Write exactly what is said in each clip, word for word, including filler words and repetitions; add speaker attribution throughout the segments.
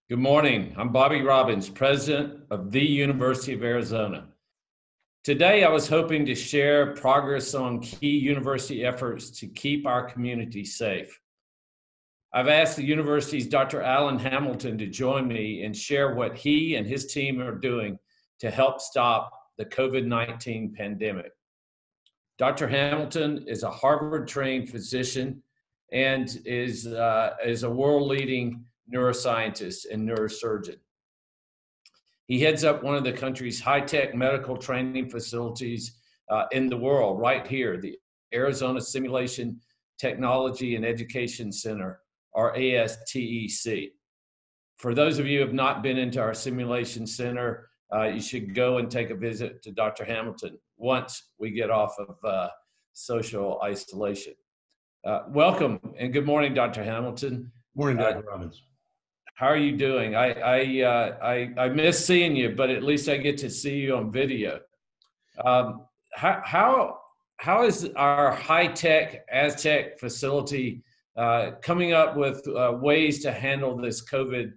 Speaker 1: Good morning. I'm Bobby Robbins, president of the University of Arizona. Today, I was hoping to share progress on key university efforts to keep our community safe. I've asked the university's Doctor Alan Hamilton to join me and share what he and his team are doing to help stop the COVID nineteen pandemic. Doctor Hamilton is a Harvard-trained physician and is, uh, is a world-leading neuroscientist and neurosurgeon. He heads up one of the country's high-tech medical training facilities uh, in the world, right here, the Arizona Simulation Technology and Education Center, or A S T E C. For those of you who have not been into our simulation center, uh, you should go and take a visit to Doctor Hamilton once we get off of uh, social isolation. Uh, welcome and good morning, Doctor Hamilton.
Speaker 2: Morning, Doctor
Speaker 1: Uh,
Speaker 2: Robbins.
Speaker 1: How are you doing? I I, uh, I I miss seeing you, but at least I get to see you on video. Um, how how how is our high-tech Aztec facility uh, coming up with uh, ways to handle this COVID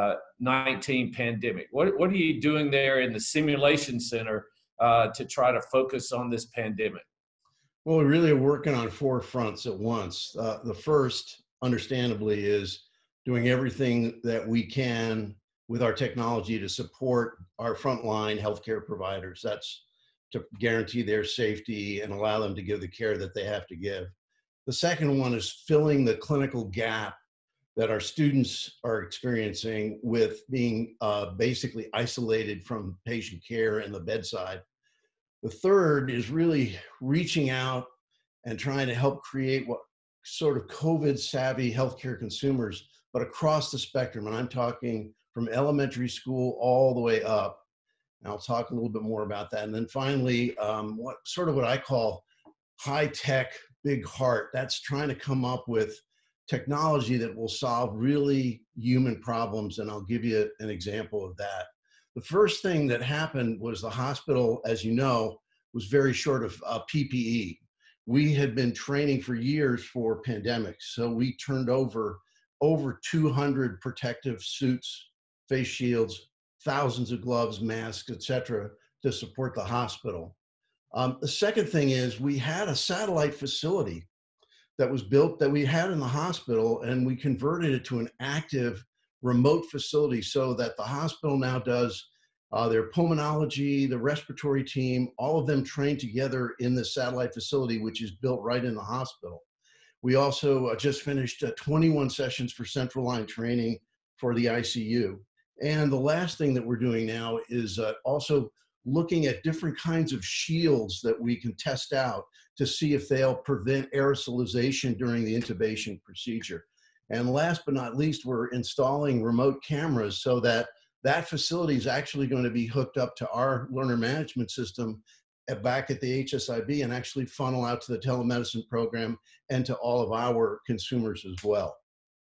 Speaker 1: nineteen pandemic? What what are you doing there in the simulation center uh, to try to focus on this pandemic?
Speaker 2: Well, we really are working on four fronts at once. Uh, the first, understandably, is doing everything that we can with our technology to support our frontline healthcare providers. That's to guarantee their safety and allow them to give the care that they have to give. The second one is filling the clinical gap that our students are experiencing with being uh, basically isolated from patient care and the bedside. The third is really reaching out and trying to help create what sort of COVID savvy healthcare consumers, but across the spectrum. And I'm talking from elementary school all the way up. And I'll talk a little bit more about that. And then finally, um, what sort of what I call high tech, big heart. That's trying to come up with technology that will solve really human problems. And I'll give you an example of that. The first thing that happened was the hospital, as you know, was very short of uh, P P E. We had been training for years for pandemics. So we turned over over two hundred protective suits, face shields, thousands of gloves, masks, et cetera, to support the hospital. Um, the second thing is we had a satellite facility that was built that we had in the hospital, and we converted it to an active remote facility so that the hospital now does uh, their pulmonology, the respiratory team, all of them trained together in the satellite facility, which is built right in the hospital. We also uh, just finished uh, twenty-one sessions for central line training for the I C U. And the last thing that we're doing now is uh, also looking at different kinds of shields that we can test out to see if they'll prevent aerosolization during the intubation procedure. And last but not least, we're installing remote cameras so that that facility is actually going to be hooked up to our learner management system at, back at the H S I B and actually funnel out to the telemedicine program and to all of our consumers as well.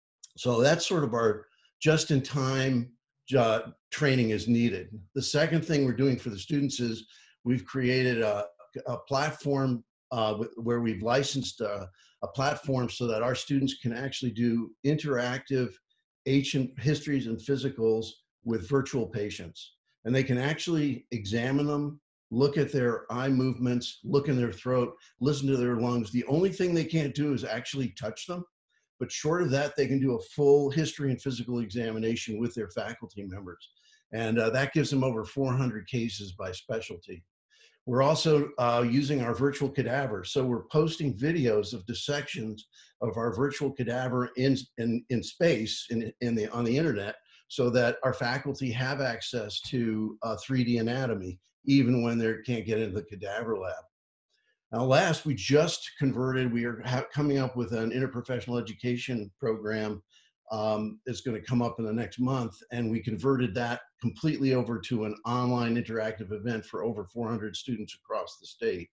Speaker 2: So that's sort of our just-in-time uh, training is needed. The second thing we're doing for the students is we've created a, a platform uh, where we've licensed a, a platform so that our students can actually do interactive ancient histories and physicals with virtual patients. And they can actually examine them, look at their eye movements, look in their throat, listen to their lungs. The only thing they can't do is actually touch them. But short of that, they can do a full history and physical examination with their faculty members. And uh, that gives them over four hundred cases by specialty. We're also uh, using our virtual cadaver. So we're posting videos of dissections of our virtual cadaver in, in, in space, in, in the, on the internet, so that our faculty have access to uh, three D anatomy, even when they can't get into the cadaver lab. Now, last, we just converted, we are coming up with an interprofessional education program um, that's going to come up in the next month, and we converted that completely over to an online interactive event for over four hundred students across the state.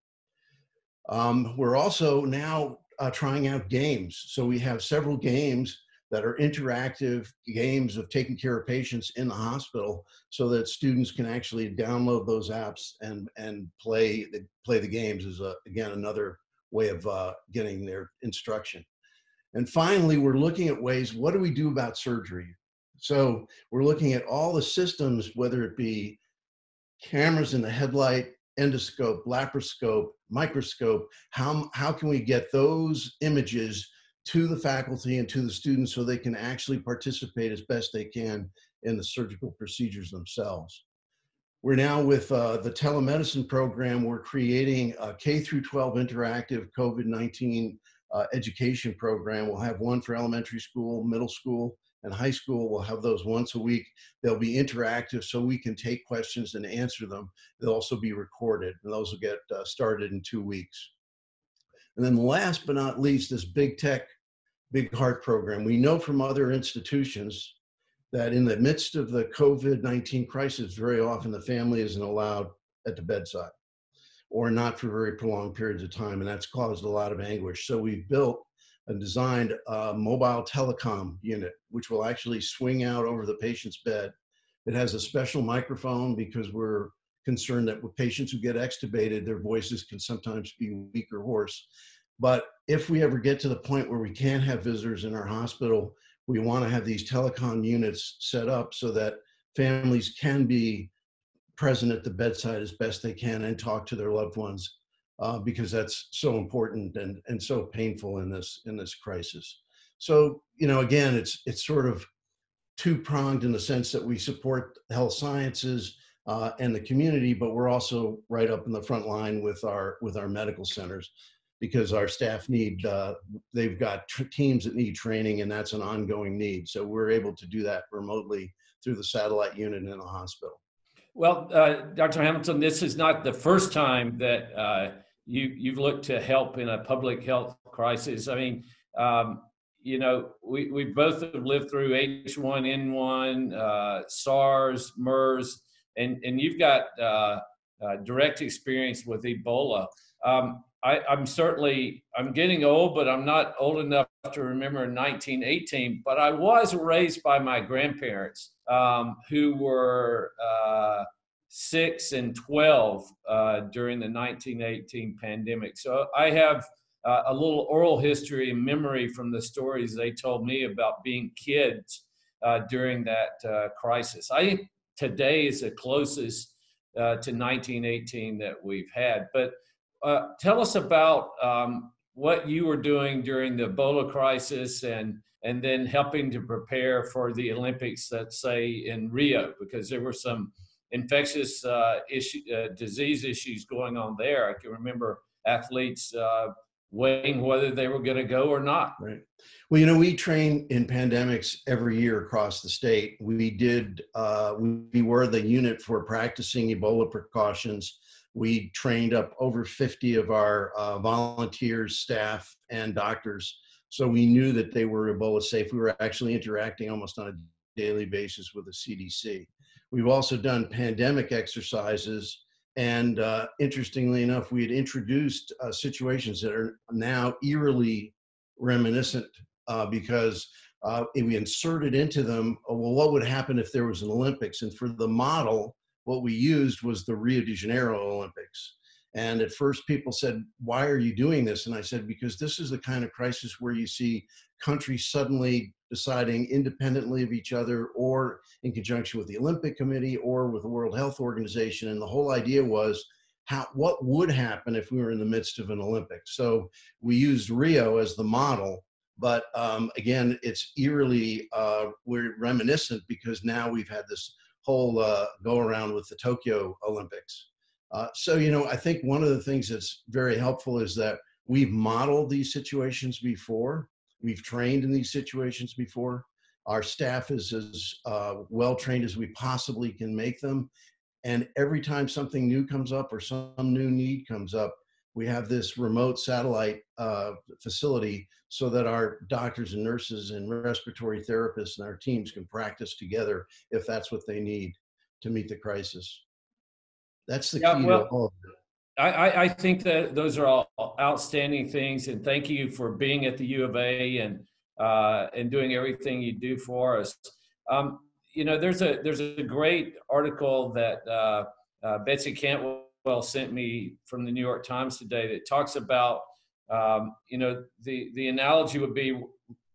Speaker 2: Um, we're also now uh, trying out games. So we have several games that are interactive games of taking care of patients in the hospital so that students can actually download those apps and, and play, the, play the games is, a, again, another way of uh, getting their instruction. And finally, we're looking at ways, what do we do about surgery? So we're looking at all the systems, whether it be cameras in the headlight, endoscope, laparoscope, microscope. How, how can we get those images to the faculty and to the students so they can actually participate as best they can in the surgical procedures themselves? We're now with uh, the telemedicine program. We're creating a K through twelve interactive COVID nineteen uh, education program. We'll have one for elementary school, middle school, and high school. We'll have those once a week. They'll be interactive so we can take questions and answer them. They'll also be recorded, and those will get uh, started in two weeks. And then last but not least, this Big Tech, Big Heart program. We know from other institutions that in the midst of the COVID nineteen crisis, very often the family isn't allowed at the bedside or not for very prolonged periods of time, and that's caused a lot of anguish. So we've built and designed a mobile telecom unit, which will actually swing out over the patient's bed. It has a special microphone because we're concerned that with patients who get extubated, their voices can sometimes be weak or hoarse. But if we ever get to the point where we can't have visitors in our hospital, we want to have these telecom units set up so that families can be present at the bedside as best they can and talk to their loved ones, uh, because that's so important and, and so painful in this in this crisis. So, you know, again, it's it's sort of two-pronged in the sense that we support health sciences uh, and the community, but we're also right up in the front line with our with our medical centers, because our staff need, uh, they've got tr- teams that need training, and that's an ongoing need. So we're able to do that remotely through the satellite unit in the hospital.
Speaker 1: Well, uh, Doctor Hamilton, this is not the first time that uh, you, you've looked to help in a public health crisis. I mean, um, you know, we, we both have lived through H one N one, uh, SARS, MERS, and, and you've got uh, uh, direct experience with Ebola. Um, I, I'm certainly, I'm getting old, but I'm not old enough to remember nineteen eighteen, but I was raised by my grandparents um, who were uh, six and twelve uh, during the nineteen eighteen pandemic. So I have uh, a little oral history and memory from the stories they told me about being kids uh, during that uh, crisis. I think today is the closest uh, to nineteen eighteen that we've had. But Uh, tell us about um, what you were doing during the Ebola crisis and and then helping to prepare for the Olympics, let's say in Rio, because there were some infectious uh, issue, uh, disease issues going on there. I can remember athletes uh, weighing whether they were going to go or not.
Speaker 2: Right. Well, you know, we train in pandemics every year across the state. We did, uh, we were the unit for practicing Ebola precautions. We trained up over fifty of our uh, volunteers, staff, and doctors. So we knew that they were Ebola safe. We were actually interacting almost on a daily basis with the C D C. We've also done pandemic exercises. And uh, interestingly enough, we had introduced uh, situations that are now eerily reminiscent uh, because uh, we inserted into them, oh, well, what would happen if there was an Olympics? And for the model, what we used was the Rio De Janeiro Olympics. And at first people said, why are you doing this? And I said, because this is the kind of crisis where you see countries suddenly deciding independently of each other or in conjunction with the Olympic Committee or with the World Health Organization. And the whole idea was, how, what would happen if we were in the midst of an Olympics? So we used Rio as the model, but um, again, it's eerily, uh, we're reminiscent because now we've had this whole uh, go around with the Tokyo Olympics. Uh, so, you know, I think one of the things that's very helpful is that we've modeled these situations before. We've trained in these situations before. Our staff is as uh, well trained as we possibly can make them. And every time something new comes up or some new need comes up, we have this remote satellite uh, facility so that our doctors and nurses and respiratory therapists and our teams can practice together if that's what they need to meet the crisis. That's the
Speaker 1: Yeah,
Speaker 2: key to
Speaker 1: well,
Speaker 2: all of it.
Speaker 1: I, I think that those are all outstanding things, and thank you for being at the U of A and uh, and doing everything you do for us. Um, you know, there's a there's a great article that uh, uh, Betsy Cantwell sent me from the New York Times today that talks about um, you know the the analogy would be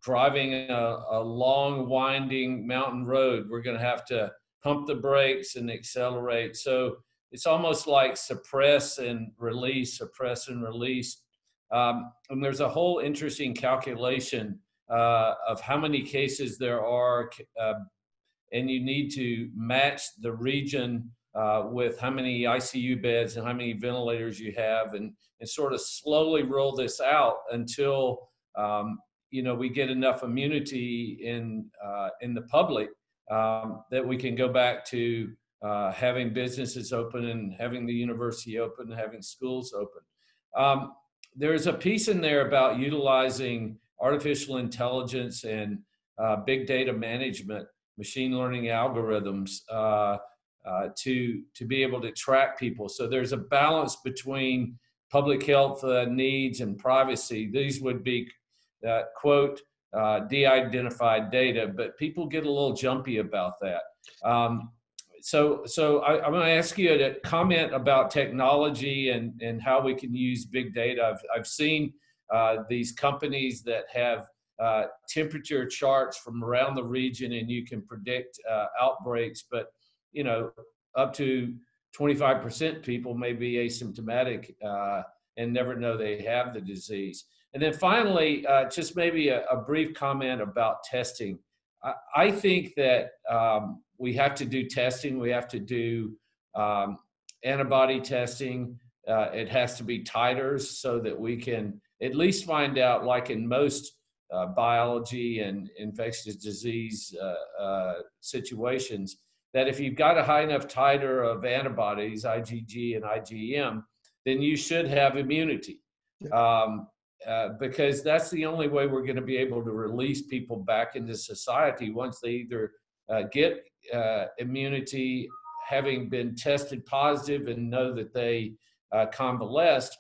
Speaker 1: driving a, a long, winding mountain road. We're going to have to pump the brakes and accelerate. So it's almost like suppress and release, suppress and release. Um, and there's a whole interesting calculation uh, of how many cases there are, uh, and you need to match the region uh, with how many I C U beds and how many ventilators you have, and, and sort of slowly roll this out until um, you know we get enough immunity in uh, in the public um, that we can go back to uh, having businesses open and having the university open and having schools open. Um, there's a piece in there about utilizing artificial intelligence and uh, big data management, machine learning algorithms uh, uh, to, to be able to track people. So there's a balance between public health uh, needs and privacy. These would be, uh, quote, uh, de-identified data, but people get a little jumpy about that. Um, so so I, I'm going to ask you to comment about technology and, and how we can use big data. I've, I've seen uh, these companies that have uh, temperature charts from around the region, and you can predict uh, outbreaks, but you know, up to twenty-five percent people may be asymptomatic uh, and never know they have the disease. And then finally, uh, just maybe a, a brief comment about testing. I, I think that um, we have to do testing. We have to do um, antibody testing. Uh, it has to be titers so that we can at least find out, like in most uh, biology and infectious disease uh, uh, situations, that if you've got a high enough titer of antibodies, IgG and IgM, then you should have immunity. Um, uh, because that's the only way we're going to be able to release people back into society once they either uh, get uh, immunity, having been tested positive and know that they uh, convalesced,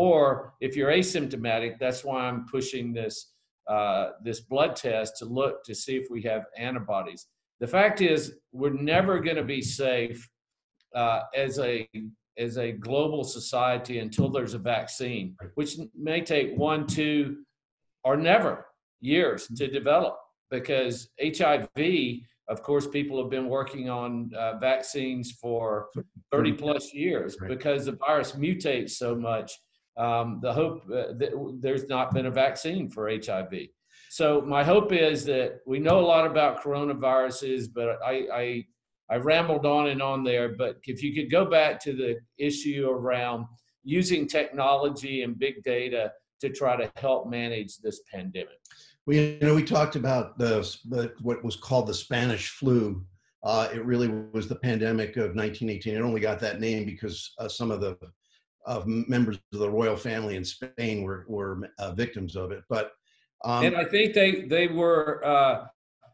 Speaker 1: or if you're asymptomatic. That's why I'm pushing this uh, this blood test to look to see if we have antibodies. The fact is, we're never going to be safe uh, as a as a global society until there's a vaccine, which may take one, two, or never years to develop. Because H I V, of course, people have been working on uh, vaccines for thirty plus years because the virus mutates so much. Um, the hope uh, that there's not been a vaccine for H I V. So my hope is that we know a lot about coronaviruses, but I, I, I rambled on and on there. But if you could go back to the issue around using technology and big data to try to help manage this pandemic.
Speaker 2: Well, you know, we talked about the, the what was called the Spanish flu. Uh, it really was the pandemic of nineteen eighteen. It only got that name because uh, some of the of members of the royal family in Spain were were uh, victims of it. But um,
Speaker 1: and I think they they were uh,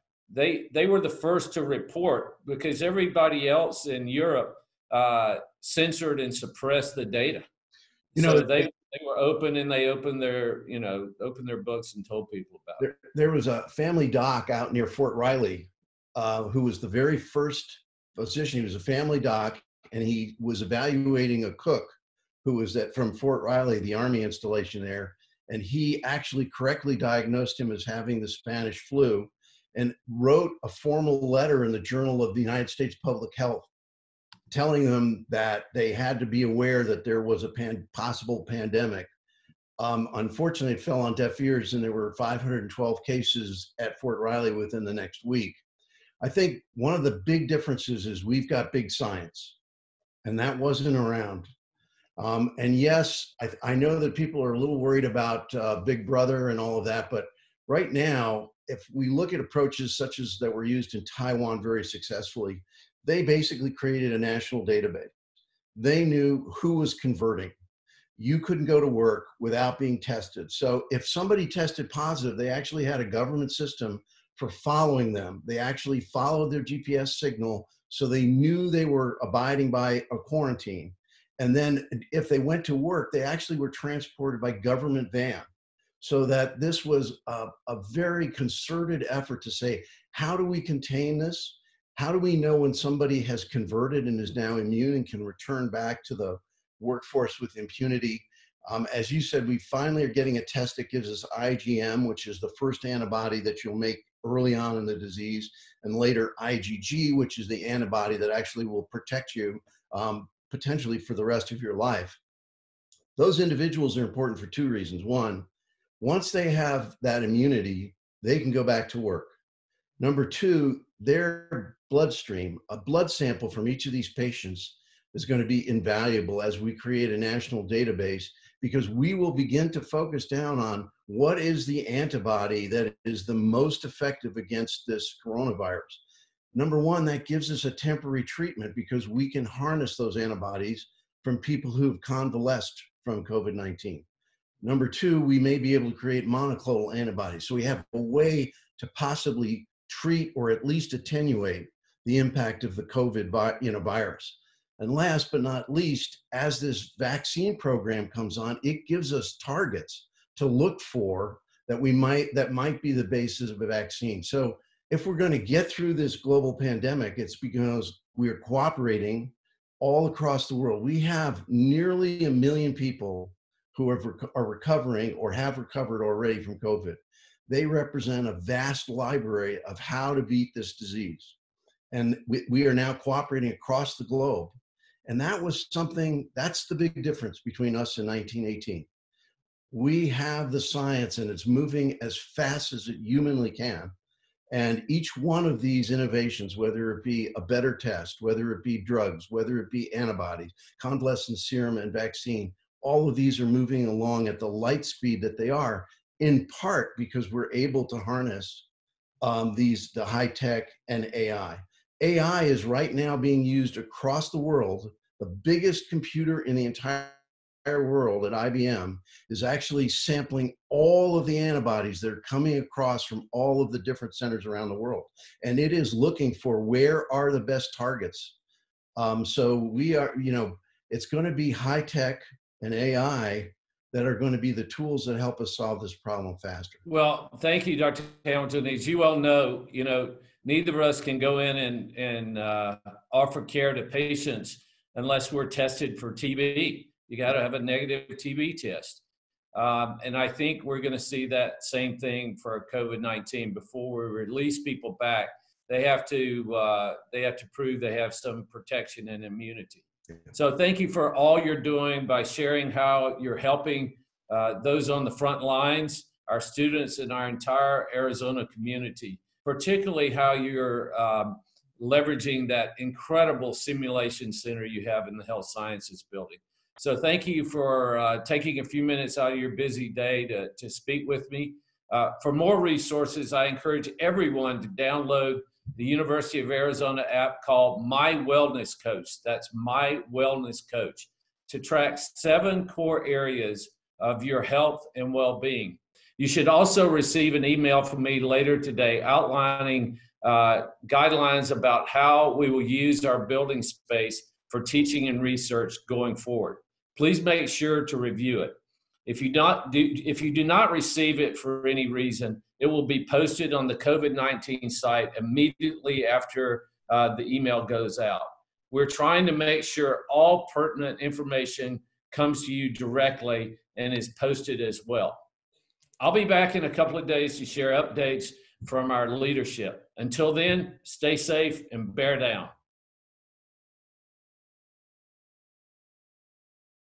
Speaker 1: they they were the first to report, because everybody else in Europe uh, censored and suppressed the data. You know, so they they were open, and they opened their you know opened their books and told people about
Speaker 2: there,
Speaker 1: it.
Speaker 2: There was a family doc out near Fort Riley uh, who was the very first physician. He was a family doc, and he was evaluating a cook who was at from Fort Riley, the Army installation there, and he actually correctly diagnosed him as having the Spanish flu, and wrote a formal letter in the Journal of the United States Public Health, telling them that they had to be aware that there was a pan, possible pandemic. Um, unfortunately, it fell on deaf ears, and there were five hundred twelve cases at Fort Riley within the next week. I think one of the big differences is we've got big science, and that wasn't around. Um, and yes, I, I know that people are a little worried about uh, Big Brother and all of that, but right now, if we look at approaches such as that were used in Taiwan very successfully, they basically created a national database. They knew who was converting. You couldn't go to work without being tested. So if somebody tested positive, they actually had a government system for following them. They actually followed their G P S signal, so they knew they were abiding by a quarantine. And then if they went to work, they actually were transported by government van. So that this was a, a very concerted effort to say, how do we contain this? How do we know when somebody has converted and is now immune and can return back to the workforce with impunity? Um, as you said, we finally are getting a test that gives us I G M, which is the first antibody that you'll make early on in the disease, and later I G G, which is the antibody that actually will protect you um, potentially for the rest of your life. Those individuals are important for two reasons. One, once they have that immunity, they can go back to work. Number two, their bloodstream, a blood sample from each of these patients is going to be invaluable as we create a national database, because we will begin to focus down on what is the antibody that is the most effective against this coronavirus. Number one, that gives us a temporary treatment because we can harness those antibodies from people who've convalesced from COVID nineteen. Number two, we may be able to create monoclonal antibodies. So we have a way to possibly treat or at least attenuate the impact of the COVID vi- you know, virus. And last but not least, as this vaccine program comes on, it gives us targets to look for that we might that might be the basis of a vaccine. So if we're going to get through this global pandemic, it's because we are cooperating all across the world. We have nearly a million people who have rec- are recovering or have recovered already from COVID. They represent a vast library of how to beat this disease. And we, we are now cooperating across the globe. And that was something, that's the big difference between us and nineteen eighteen. We have the science and it's moving as fast as it humanly can. And each one of these innovations, whether it be a better test, whether it be drugs, whether it be antibodies, convalescent serum and vaccine, all of these are moving along at the light speed that they are, in part because we're able to harness um, these, the high tech and A I. A I is right now being used across the world. The biggest computer in the entire world at I B M is actually sampling all of the antibodies that are coming across from all of the different centers around the world. And it is looking for where are the best targets. Um, so we are, you know, it's going to be high tech and A I that are going to be the tools that help us solve this problem faster.
Speaker 1: Well, thank you, Doctor Hamilton. As you all know, you know, neither of us can go in and, and uh, offer care to patients unless we're tested for T B. You got to have a negative T B test. Um, and I think we're going to see that same thing for COVID nineteen. Before we release people back, they have to uh, they have to prove they have some protection and immunity. So thank you for all you're doing by sharing how you're helping uh, those on the front lines, our students, and our entire Arizona community, particularly how you're um, leveraging that incredible simulation center you have in the Health Sciences building. So thank you for uh, taking a few minutes out of your busy day to, to speak with me. Uh, for more resources, I encourage everyone to download the University of Arizona app called My Wellness Coach. That's My Wellness Coach, to track seven core areas of your health and well-being. You should also receive an email from me later today outlining uh, guidelines about how we will use our building space for teaching and research going forward. Please make sure to review it. If you, not do, if you do not receive it for any reason, it will be posted on the COVID nineteen site immediately after uh, the email goes out. We're trying to make sure all pertinent information comes to you directly and is posted as well. I'll be back in a couple of days to share updates from our leadership. Until then, stay safe and bear down.